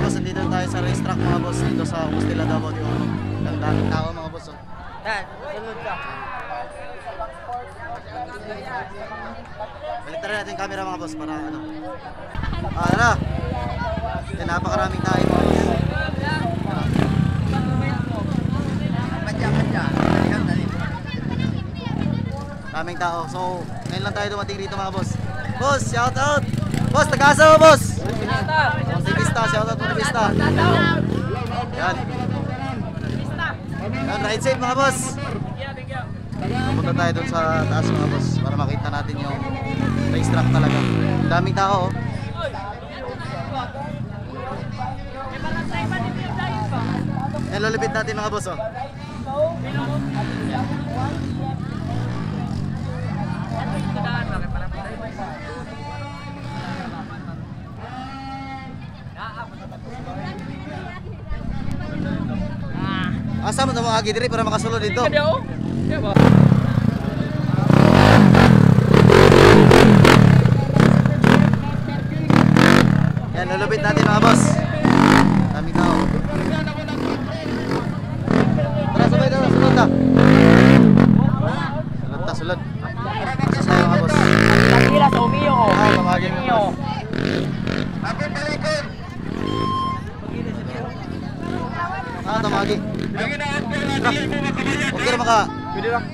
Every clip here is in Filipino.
boss, dito tayo sa racetrack mga boss, dito sa Ustila Davao de Oro. Ang daming tao mga boss. Oh. Yan, sunod ka. Baliktad natin yung camera mga boss para ano. Tara! Yan, napakaraming tayo mga boss. Daming tao. So, ngayon lang tayo dumating dito mga boss. Boss, shout out! Boss, Tagasa mo boss! Montevista, shout out Montevista. Yan. Yan, ride safe mga boss. Pupunta tayo dun sa taas mga boss para makita natin yung racetrack talaga. Daming tao oh. Yan, lulipit natin mga boss oh. Asa mo na mga agi diri para makasulod dito. Yan, lulupit natin mga boss. Daming tao. Tara, sabay daw, sulod na. Sulod na, sulod. Sasayo mga boss. Pagkila sa umiyo ko. Mamagin mo boss. Tamagi. Okay na maka. Pwede lang.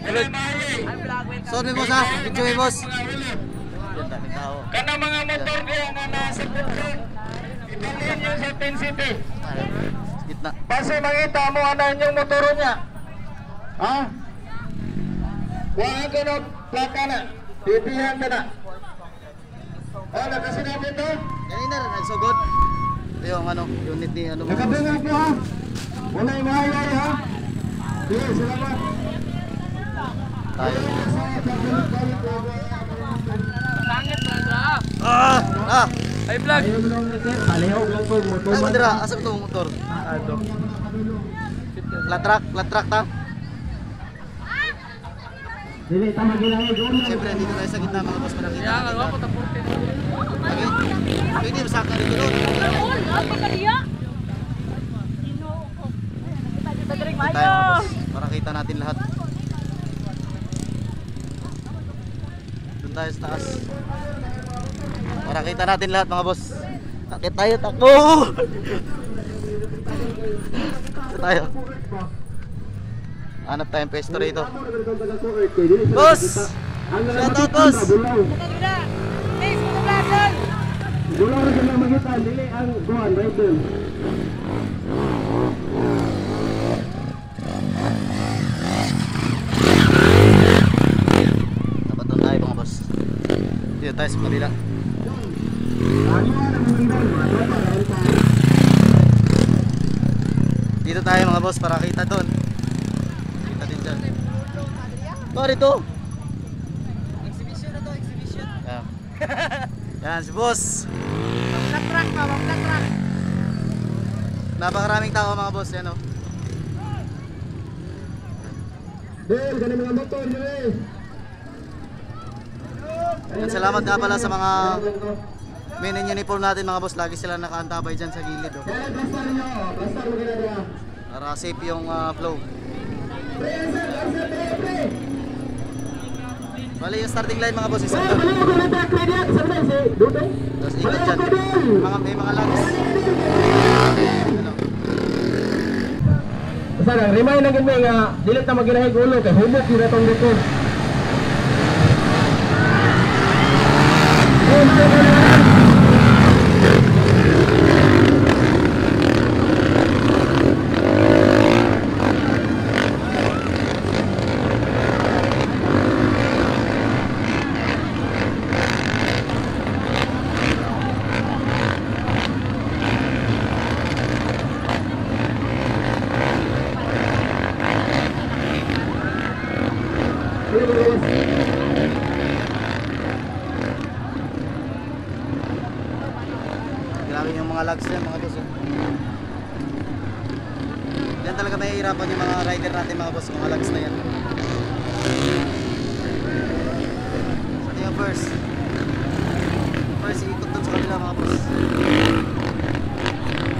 Sorry mo sa, video mo boss. Yan, daming tao. Kana mga motor ko na nasa putron, ibilin nyo sa Tin City. Gitna. Kasi makita mo ano yung motor niya. Ha? Huwag ka plaka na. Titihan ka na. Oh, nakasinabi ito? Kanina rin, nagsugod. Ito yung ano, unit ni ano. Nakabingan ko ha. Wala yung mahayay ha. Sige, salamat. Tayo. Langit na dra. Ay vlog. Palihog lang po motor. Ay madira, asa ito motor? Ado. Latrak ta. Dili tama ginahig ulo. Siyempre dito tayo sa gitna mga boss para kita. Kaya nga ako taputin. Okay. Pwede masaka dito doon. Tayo mga boss para kita natin lahat. Doon tayo sa taas. Para kita natin lahat mga boss. Takit tayo, takbo! Ito tayo. Hanap tayong pesto rito. Boss! Shout out boss! Gulaw rin lang magitan, dili ang guhan, right doon. Napatan tayo mga boss. Dito tayo sa Manila. Dito tayo mga boss para kita doon. Kita din dyan. Bakit ito? Exhibition na to, exhibition. Yan. Yan si boss. Magkatrak pa, magkatrak. Napakaraming tao mga boss. Yan o. Del, ganun mga motor, yun. Yan, salamat nga pala sa mga men in uniform natin mga boss. Lagi sila nakaantabay dyan sa gilid. Oh. Para safe yung flow. Bali yung starting line mga boss. Isang doon. Tapos ikot dyan. May mga lags. Ano? Basta lang, remind lang yun nga, dilit na maginahig ulo, kaya humok yun itong likod. Grabe yung mga lags yan mga boss. Yan talaga mahihirapan yung mga rider natin mga boss. Mga lags na yan. Ito yung first. First ikot dun sa kanila mga boss.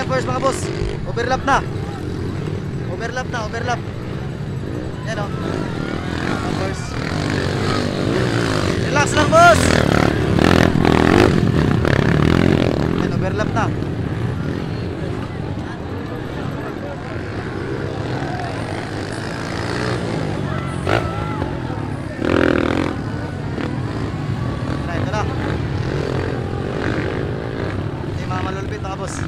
yung first mga boss. Overlap na. Overlap na, overlap. Yan o. First. Relax lang boss. Yan, overlap na. Ito na. Hindi mga malulupit mga boss.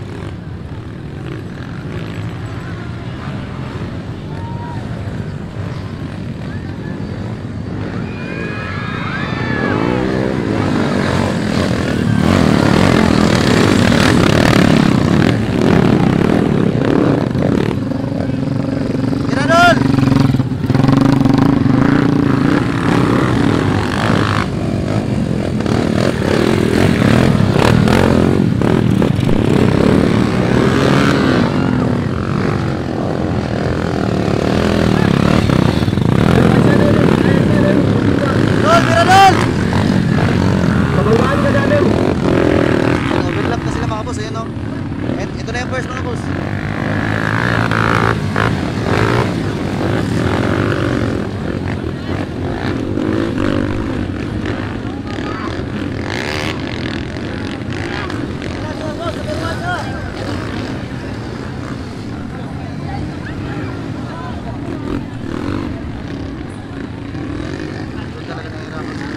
Overlap na sila mga boss, ayun o. Ito na yung first mga boss. Talaga nahihirapan sila.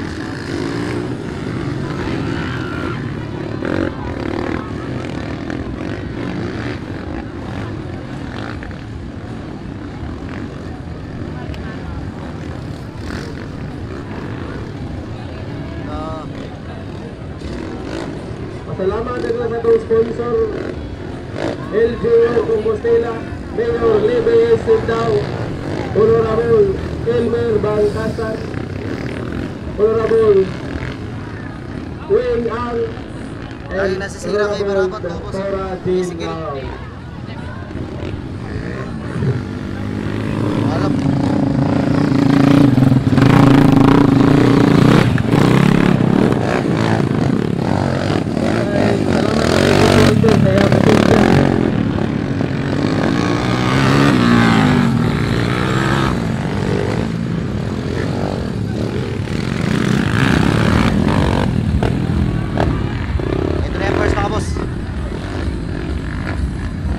Salamat din sa ating sponsor LGU Compostela, Mayor Lebe Sildao, Honorable Elmer Bangkasan, Honorable Wayne Ang, Lagi nasisira kay Marabat mga boss. Dr. Jean Sige. Lau. Alam. Ito na yung first mga boss.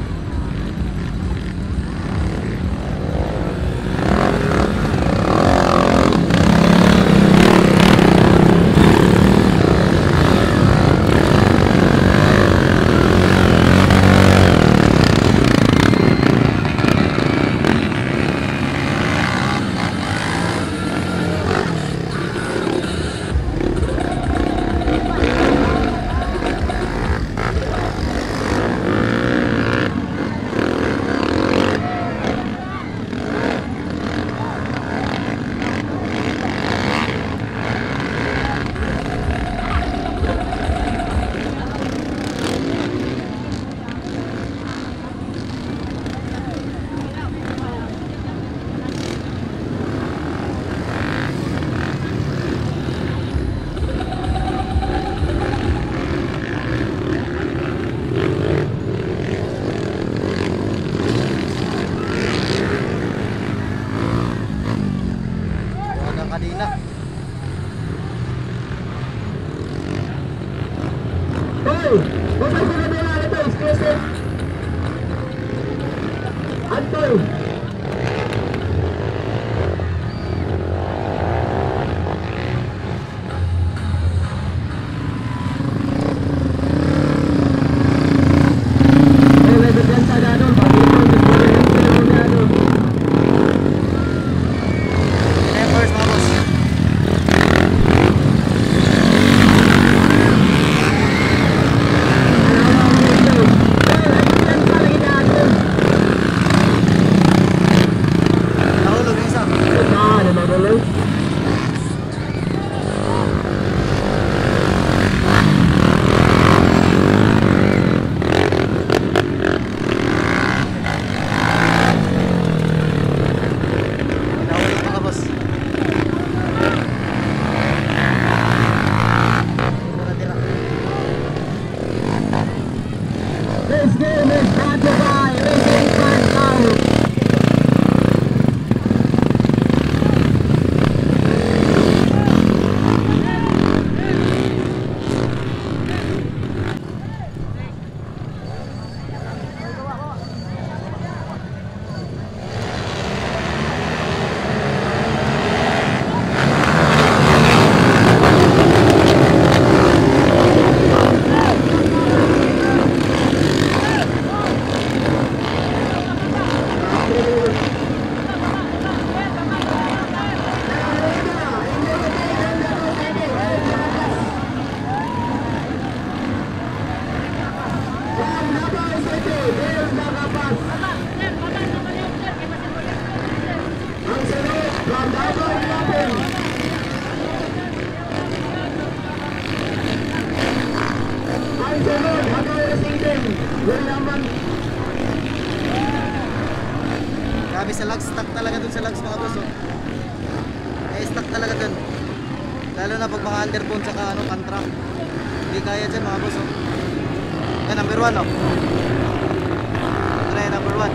Grabe sa lags, stuck talaga dun sa lags mga boss. Oh. May stuck talaga dun. Lalo na pag mga underbone saka ano, kantra. Hindi kaya dyan mga boss. Oh. Yan, number 1 oh. Ito na yung number 1.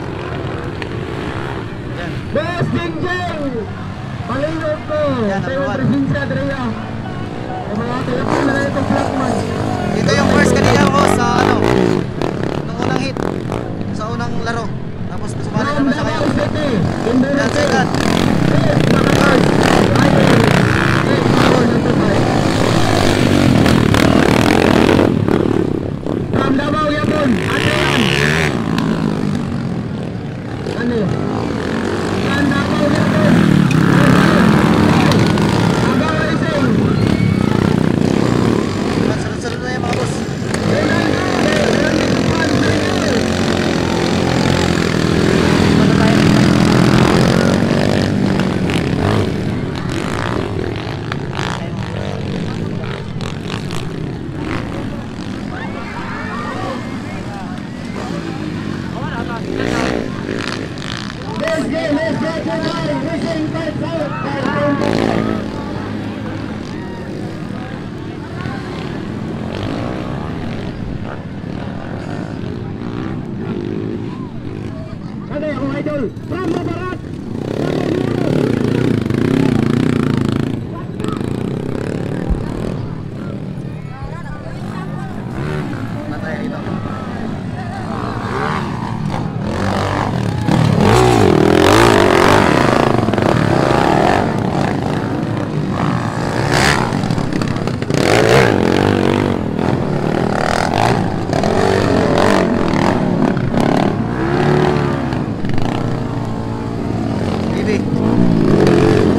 Yan. Boss Jingjing! Palingog ko! Yan, Tayo number one. presensya, Drea. Ang mga telefon na lang itong Blackman. Ito yung first kanina ko sa ano, nung unang hit, sa unang laro. Tapos sumali naman siya ngayon. Yan, second. From Davao, Yapon. Adrian. Ano? From Davao, Yapon. Agaw Racing. Sunod-sunod na yung mga boss. Ano yung idol? From Barat. Na tayo dito. Bibi.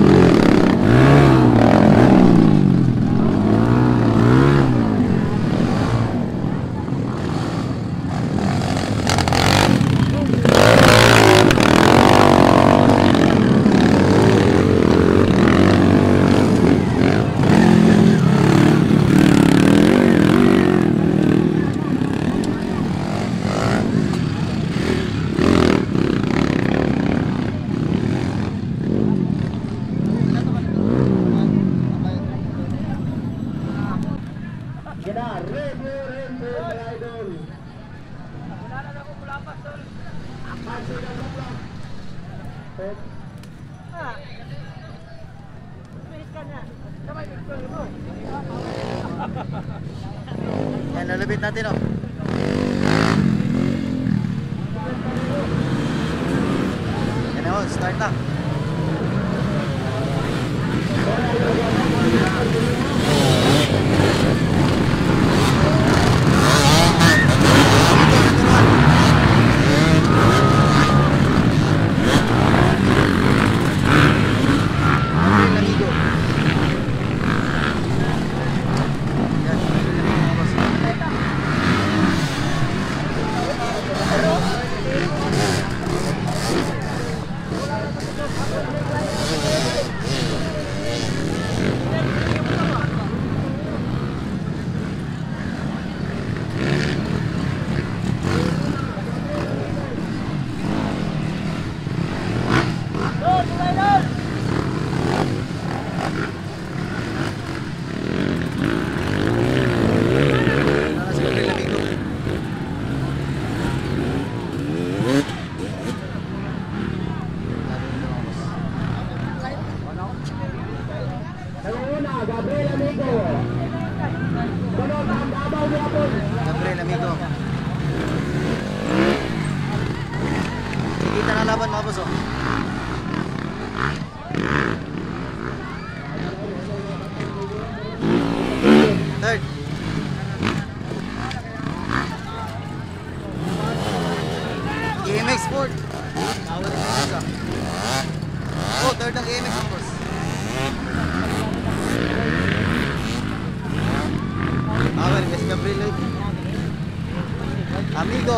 Gina, Rebo, mga idol. Yan, lalabit natin oh. Yan oh, start na. Una, Gabriel Amigo. Sunod ang Davao, Yapon. Gabriel, amigo. Kita na laban mga boss oh. Third. GMX Sport. Awal yung GMX ah. Oh, third ang GMX mga boss. Awal, yes, Gabriel. Amigo.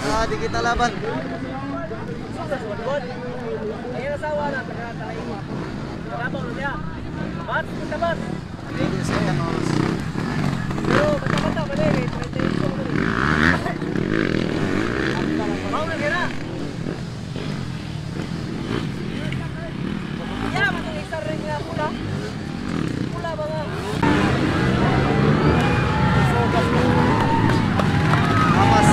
Di kita laban. Ayan ang sawa na, taga-talain mo. Nagabaw na niya. Bat, kita bat. Thank you, seconds. Pero, bata-bata, bali, may 38 ko bali. Mau na kira. Ya, matong isa rin nga pula. Pula ba nga? Amas.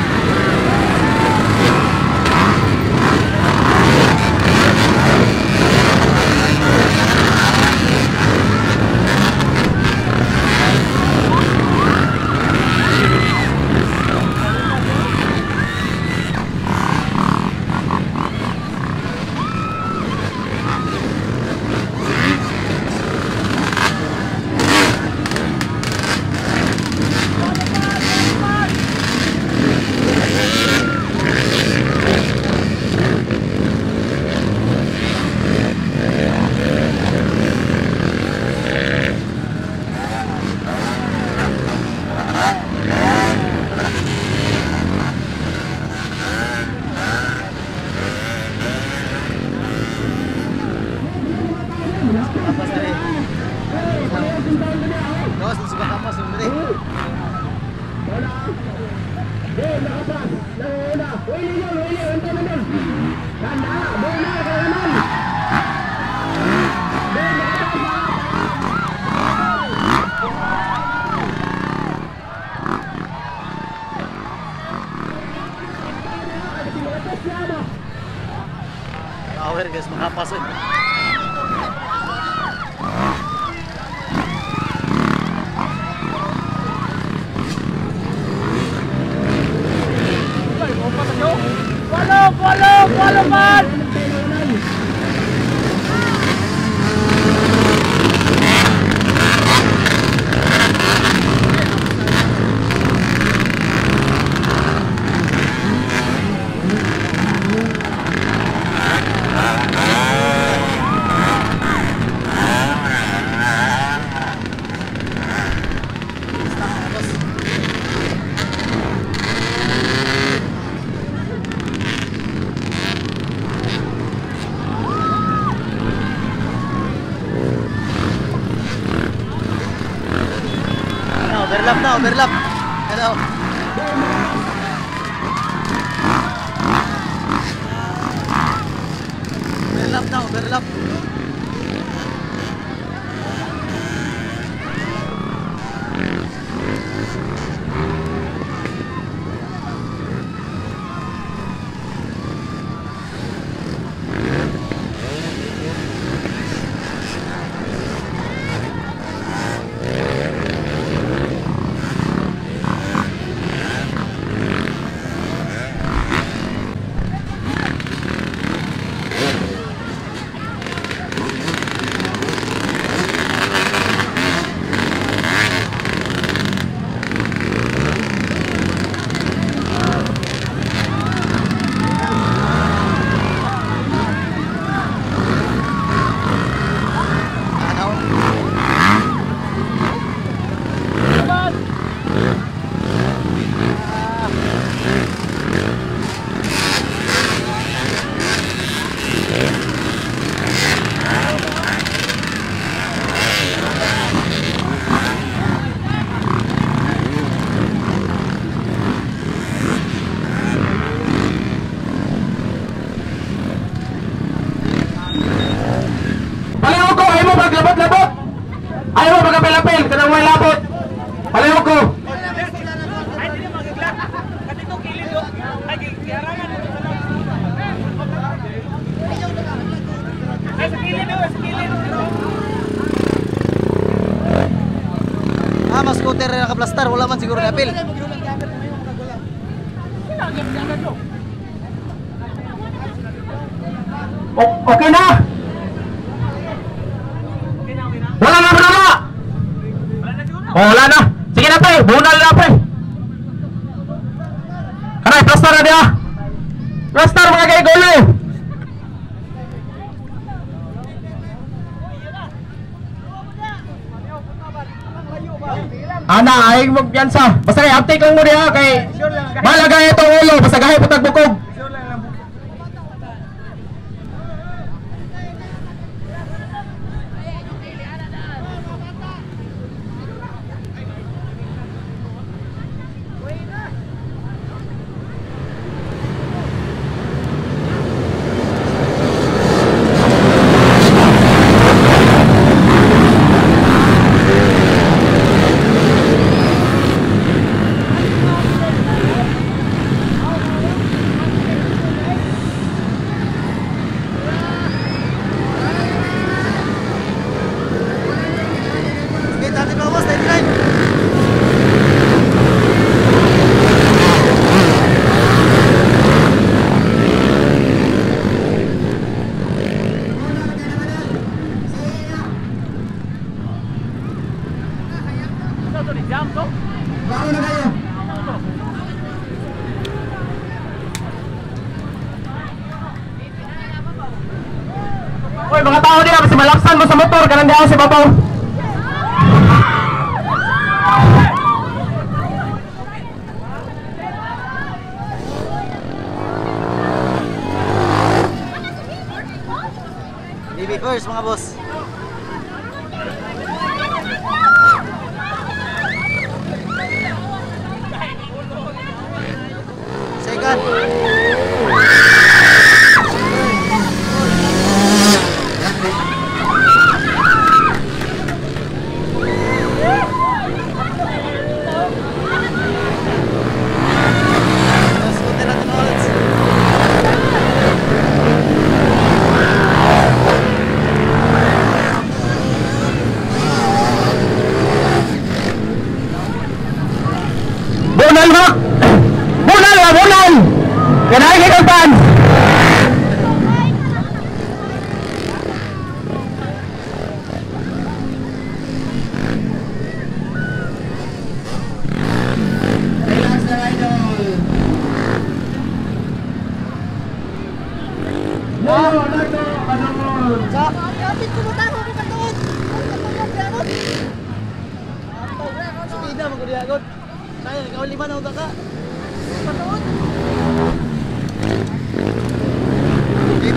Kapas dari. Terus suka kapas dari. Power guys, makapas eh. Walo man! Overlap na, overlap. Ano? Overlap na, overlap. Mas scooter na nakaplastar, wala man siguro na-apil. Okay na? Wala na ba? Oh, wala na. Sige na pre, bunal na pre. Kanay, plastar na dia. Plastar mga kay golo. Ana, ay magpiyansa. Basta kay uptake lang mo diha kay malagay itong ulo, basta gahe putag bukog. Sige, dati pa boss, 99. Bago na kayo. Hoy, mga tao diha, basta malaksan mo sa motor kanang diha sa babaw. BB first mga boss. Second. Mas kunti natin ulit. Bunal mo! Bunal ba, bunal! Kanahin kay pan! Relax na idol. Lalo, lalo, panahon. Kapit ko mo tayo ko katuod. Speed na magkudiagot. Kaya ikaw 5 na utak ka. Katuod. BB.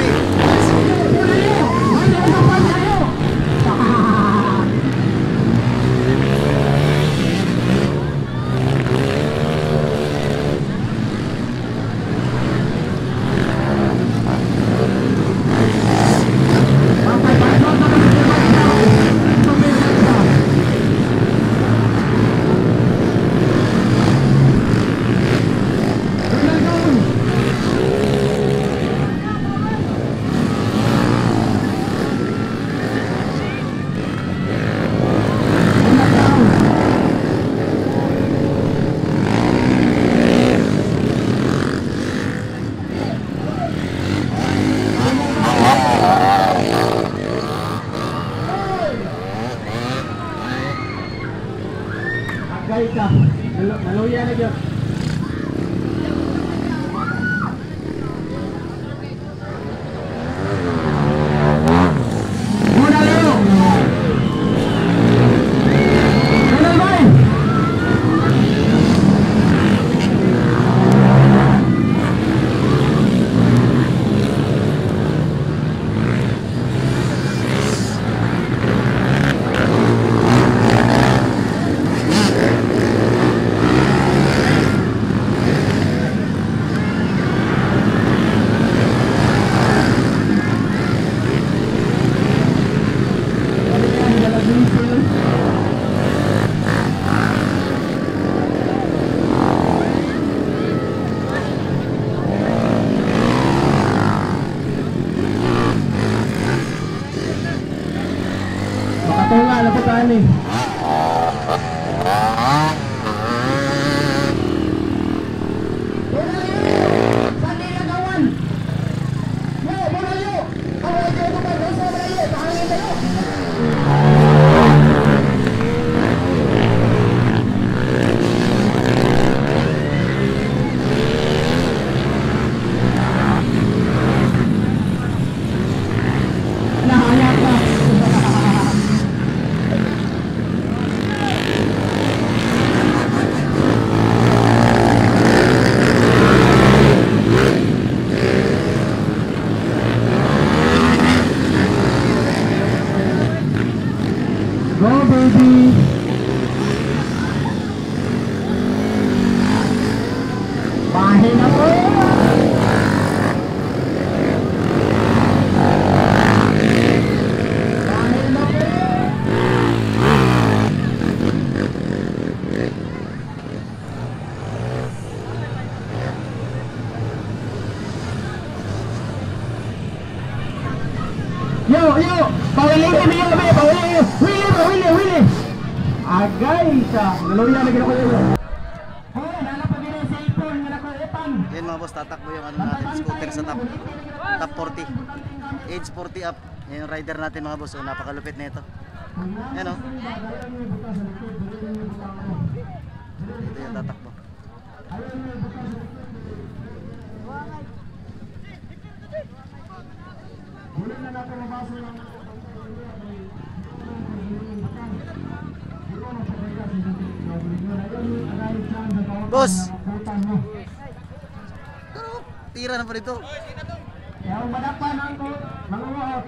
Agay ka. Naluya na dyan. Bunal mo! Bunal mo! Makatunga, laputan eh. Dahil na po. Dahil na po. Yo, pawilihin niyo kami, pawilihin. Willy. Agay sa, naluya lagi na ko yun. Hoy, nalapag yun sa ipon, nga nakulipan. Yan mga boss, tatakbo yung ano natin, scooter sa top 40. Age 40 up. Yan yung rider natin mga boss. So, napakalupit na ito. Yan o. Ito yung tatakbo. Boss! Tira na pa rito. Yung madapan ang mga mahot.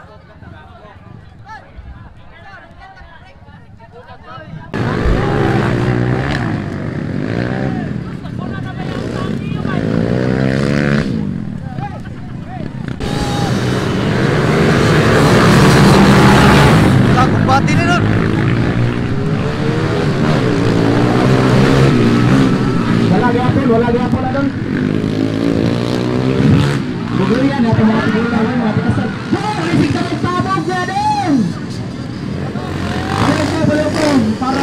Bati na nun! Wala gyapon na doon. Siguro yan, natin mga siguro na lang, natin kasal. Risig ka ng tabog na din! Ano siya, balo po, para...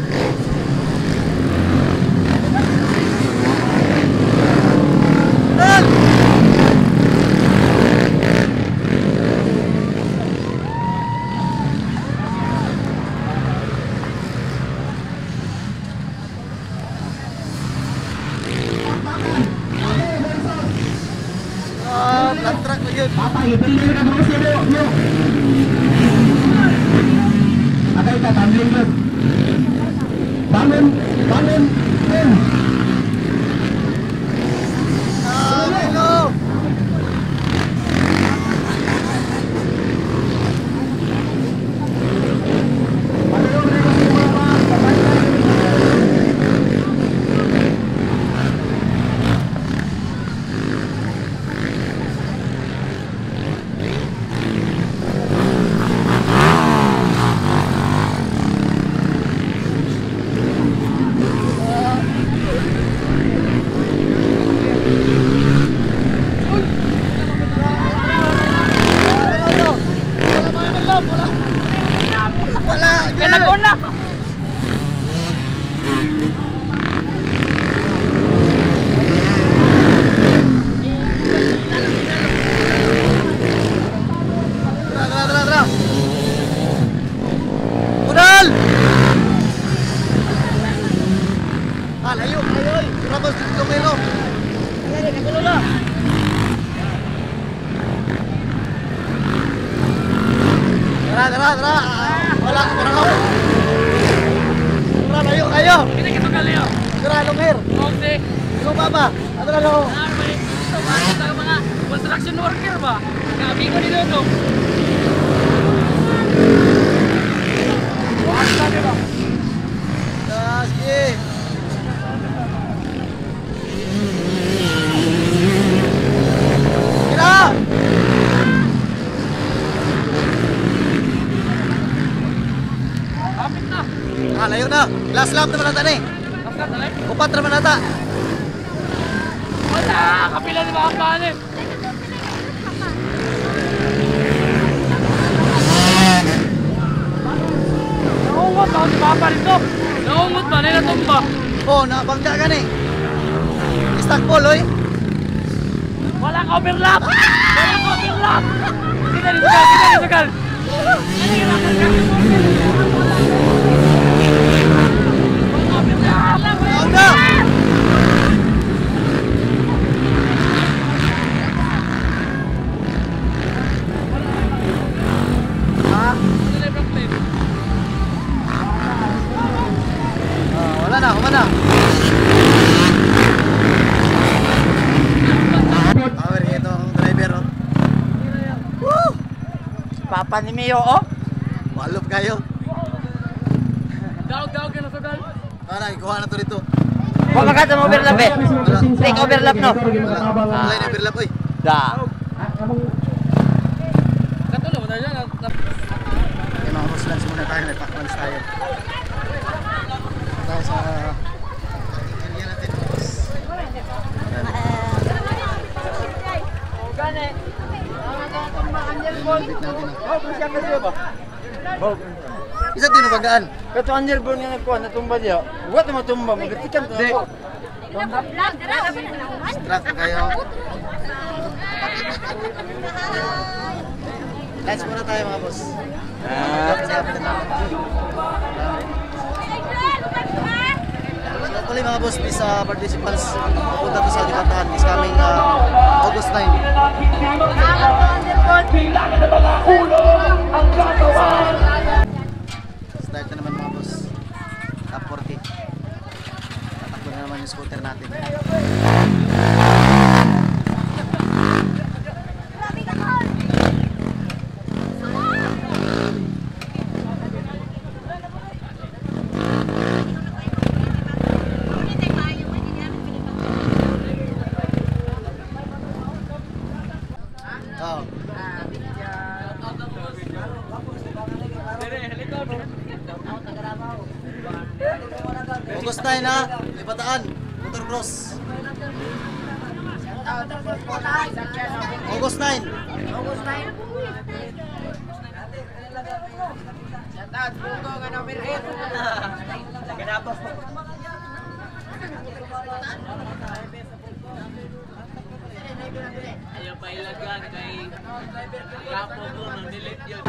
Lantrak na yun. Papayipin nyo na mga sila nyo. Atay ka, tumbling yun. Bangon. Hello! Layo. Tapos lumero. Tara. Wala, ako. Tara, layo kayo. Kita kita kaliyo. Tara, lumer. Okay. Ikaw ba? Ano na lo? Ito ba? Ito mga construction worker ba? Kami ko nila no. Sige. Kira! Kapit na. Layo na. Last lap naman nata ni. Kapit na eh. Upat naman nata. Wala! Kapila ni mga kanin. Naungot ako si Papa rito. Naungot ba? Nilatumba. Oh, nabangga ka ni. Stack ball, oy. Walang overlap! Walang overlap! Kita ni Sugal! Out na! Wala na, kumana. Power itong driver, oh. Woo! Papa ni Mio, oh! Malop kayo. Daog ka na Sugal! Ikuha na to rito. Huwag makata mo overlap eh. Take overlap no. Wala na overlap oy. Da. Okay mga boss, lunch muna tayo. Nagpakmans tayo. Tayo sa area natin mga boss. Isa din bagaan. Kato Angel Bon nga nagkuha, natumba diya. Huwag na matumba, magatikan to ako. Strap kayo. Lunch muna tayo mga boss. So hopefully mga boss, these participants pupunta to sa Dibatahan is coming August 9. Start na naman mga boss. Top 40. Tatakbo na naman yung scooter natin. Oh. August 9 ha, Dibatahan, motocross. August 9. Ayaw pa ilagan kay kapo mo nang delete yun.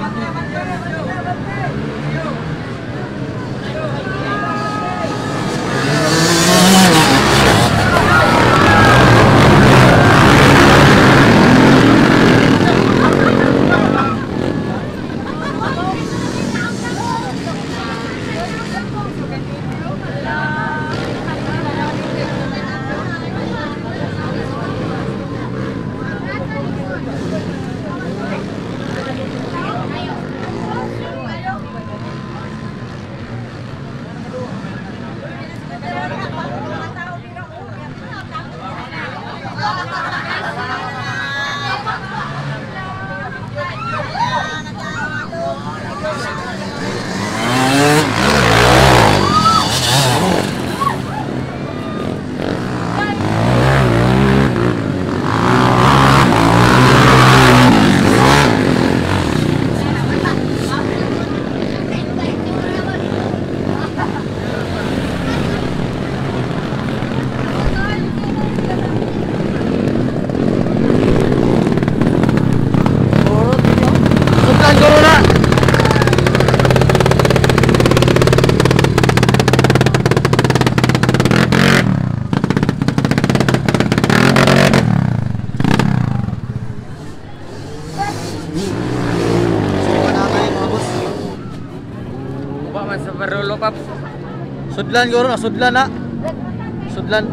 Paps. Sudlan guro na, sudlan na. Sudlan.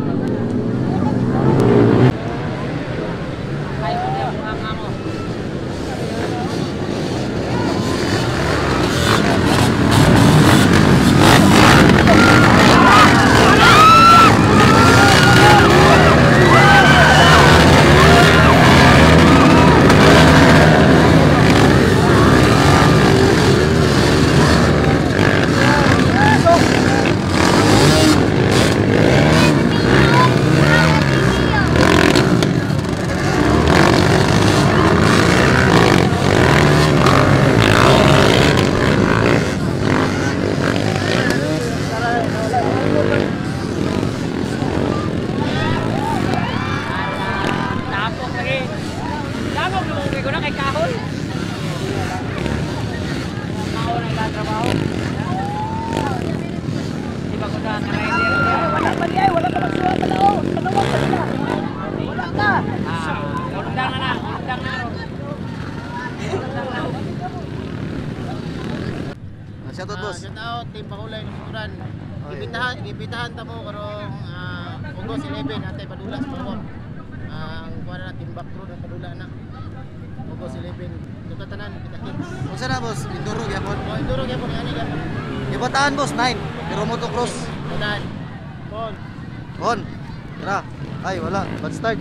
Shoutout boss. Shoutout team Pahulay ng Sukuran. Ibitahan ta mo karong August 11 atay Padulas mo. Ang kuha na team back road ng Padula na. August 11. Tuta tanan kita kids. Unsa na boss? Induro gyapon. Oh, enduro gyapon ani gyapon. Dibatahan boss 9. Pero motocross. Tanan. Bon. On. Tara. Ay, wala. Bad start.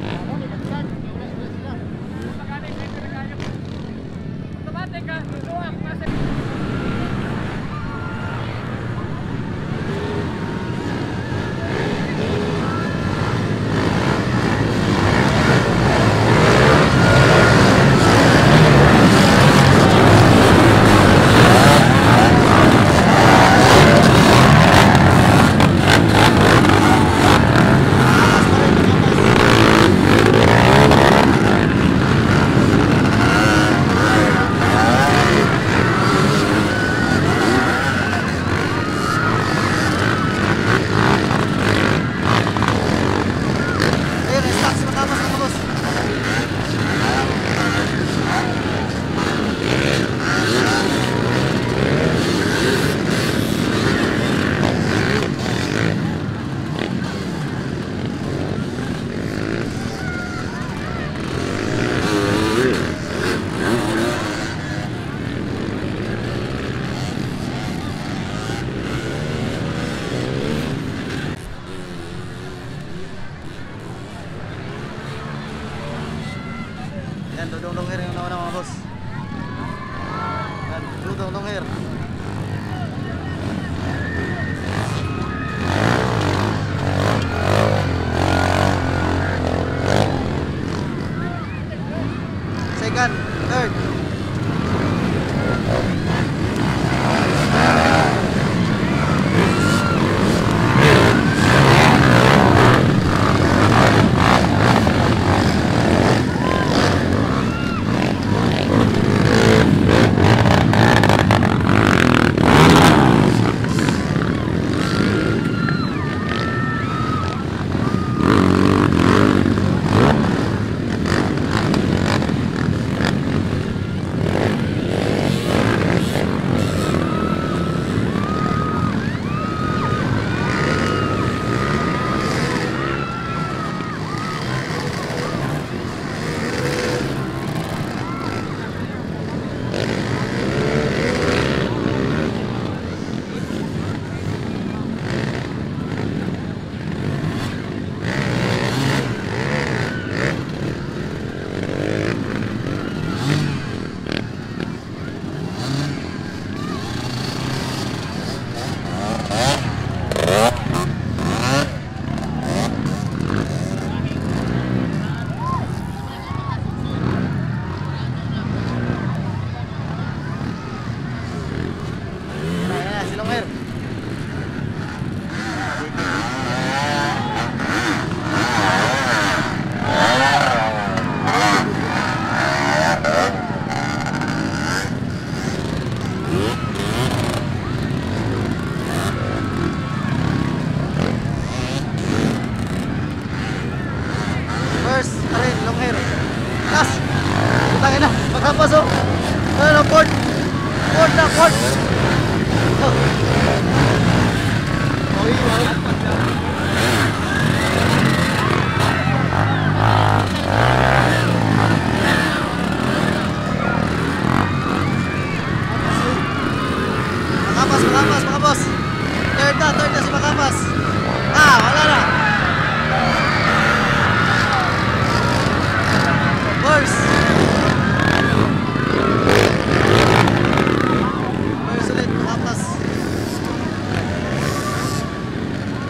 Ayun, stock si Makamas mga boss. Yan, dudong hair yung nauna mga boss. Yan, dudong hair. Second, third. Ayan, silong hair. First, rin, long hair. Last. Putangin na, magkapas oh. Ano, Ford. Ford na, Ford. Oh. Okay, okay. Makapas, mga boss. Third na si Makapas. Ah, wala na. First ulit, Makapas.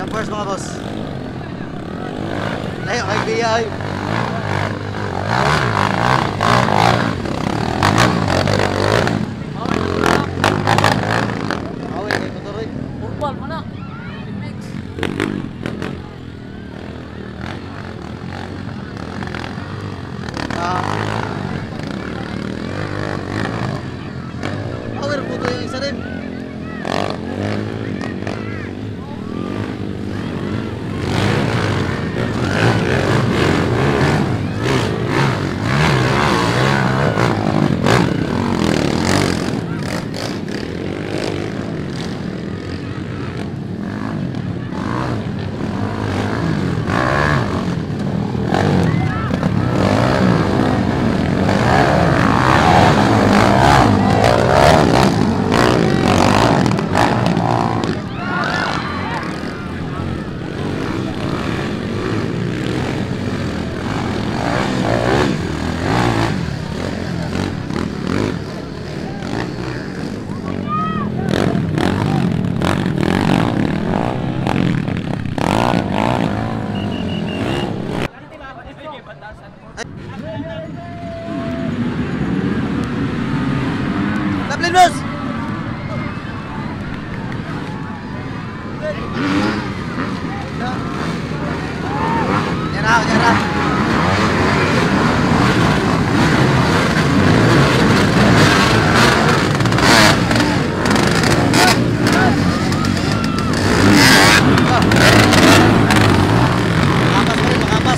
Jumpers mga boss. Layo kay Bia ay. Away kay Tuturoy. Purple mo na. Mix. Away puto yung isa rin. Laplin boss! Nyerah. Makapas.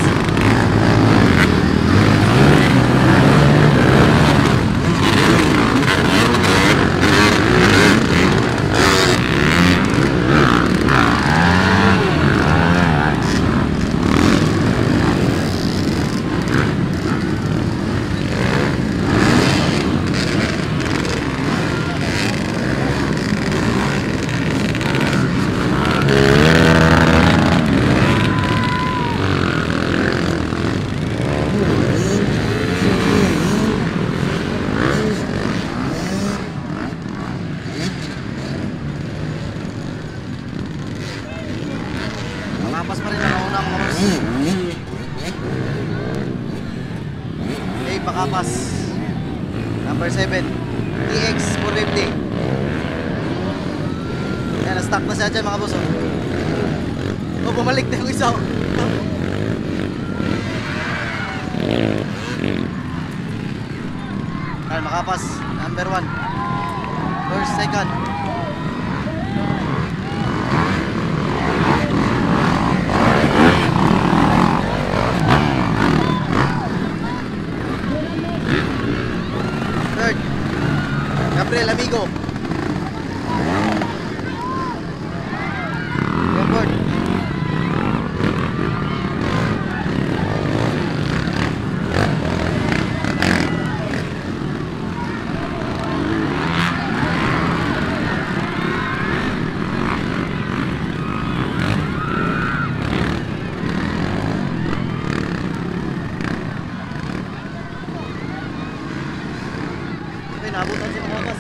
Makapas pa rin ang unang oras. Okay, pakapas. Number 7. TX 450. Yan, na-stock na siya dyan mga boss. Oh, bumalik na yung isa. Yan, makapas. Number 1. First, second. Third, Gabriel Amigo. Fourth, okay, naabutan si Makapas.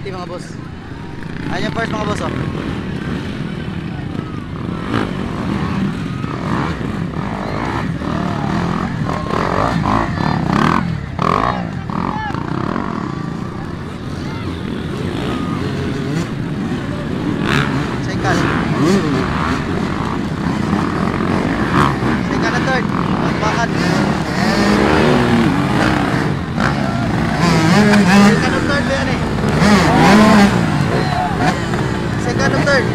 150 mga boss. Ayan yung first mga boss oh. Second. Second na third. Bakad. Second na third ba yan eh? Second na third.